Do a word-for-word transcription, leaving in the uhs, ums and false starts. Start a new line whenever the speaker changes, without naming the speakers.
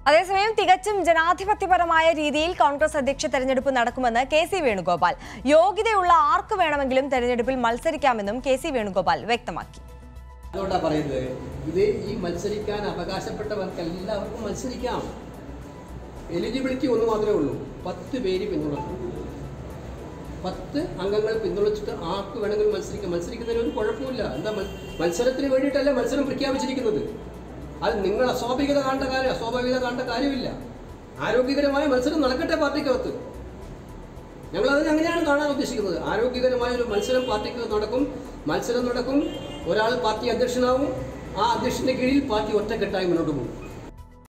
അതേസമയം തികച്ചും ജനാധിപത്യപരമായ രീതിയിൽ കോൺഗ്രസ് അധ്യക്ഷ തെരഞ്ഞെടുപ്പ് നടക്കുമെന്ന് കെ സി വേണുഗോപാൽ. യോഗ്യതയുള്ള ആർക്ക് വേണമെങ്കിലും തെരഞ്ഞെടുപ്പിൽ മത്സരിക്കാമെന്നും കെ സി വേണുഗോപാൽ വ്യക്തമാക്കി.
അതുകൊണ്ടാണ് പറയുന്നത്, ഇത് ഈ മത്സരിക്കാൻ അവകാശപ്പെട്ടവർക്ക് എല്ലാവർക്കും മത്സരിക്കാം. എലിജിബിലിറ്റി ഒന്ന് മാത്രമേ ഉള്ളൂ. പത്ത് പേര് പിന്തുണക്കും. പത്ത് അംഗങ്ങൾ പിന്തുണച്ചിട്ട് ആർക്ക് വേണമെങ്കിലും മത്സരിക്കാം. മത്സരിക്കുന്നതിന് ഒരു കുഴപ്പമില്ല. എന്താ, മത്സരത്തിന് വേണ്ടിയിട്ടല്ല മത്സരം പ്രഖ്യാപിച്ചിരിക്കുന്നത്. അത് നിങ്ങൾ അസ്വാഭാവികത കാണേണ്ട കാര്യം അസ്വാഭാവികത കാണേണ്ട കാര്യമില്ല. ആരോഗ്യകരമായ മത്സരം നടക്കട്ടെ പാർട്ടിക്കകത്ത്. ഞങ്ങളതിന് അങ്ങനെയാണ് കാണാൻ ഉദ്ദേശിക്കുന്നത്. ആരോഗ്യകരമായ ഒരു മത്സരം പാർട്ടിക്ക് നടക്കും. മത്സരം നടക്കും. ഒരാൾ പാർട്ടി അധ്യക്ഷനാവും. ആ അധ്യക്ഷന്റെ കീഴിൽ പാർട്ടി ഒറ്റക്കെട്ടായി മുന്നോട്ട് പോകും.